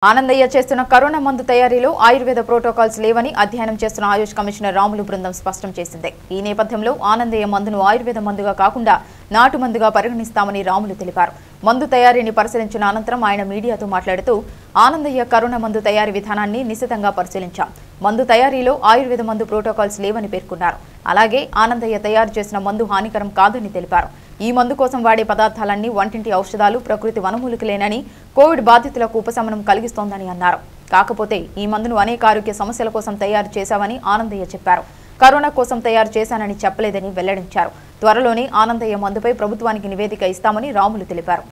ఆనందయ్య చేస్తున్న కరోనా మందు తయారీలో ఆయుర్వేద ప్రోటోకాల్స్ లేవని అధ్యయనం చేస్తున్న ఆయుష్ కమిషనర్ రాములు బృందం స్పష్టం చేసింది. ఈ నేపథ్యంలో ఆనందయ్య మందును ఆయుర్వేద మందుగా కాకుండా నాటు మందుగా పరిగణిస్తామని రాములు తెలిపారు. మందు తయారీని పరిశీలించిన అనంతరం ఆయన మీడియాతో మాట్లాడుతూ ఆనందయ్య కరోనా మందు తయారీ విధానాన్ని నిశితంగా పరిశీలించాం. మందు తయారీలో ఆయుర్వేద మందు ప్రోటోకాల్స్ లేవని పేర్కొన్నారు. అలాగే ఆనందయ్య తయారు చేసిన మందు హానికరం కాదని తెలిపారు. ఈ మందు కోసం వాడే పదార్థాలన్నీ వంటింటి ఔషధాలు, ప్రకృతి వనమూలికలేనని, కోవిడ్ బాధితులకు ఉపశమనం కలిగిస్తోందని అన్నారు. కాకపోతే ఈ మందును అనేక ఆరోగ్య సమస్యల కోసం తయారు చేశామని ఆనందయ్య చెప్పారు. కరోనా కోసం తయారు చేశానని చెప్పలేదని వెల్లడించారు. త్వరలోనే ఆనందయ్య మందుపై ప్రభుత్వానికి నివేదిక ఇస్తామని రాములు తెలిపారు.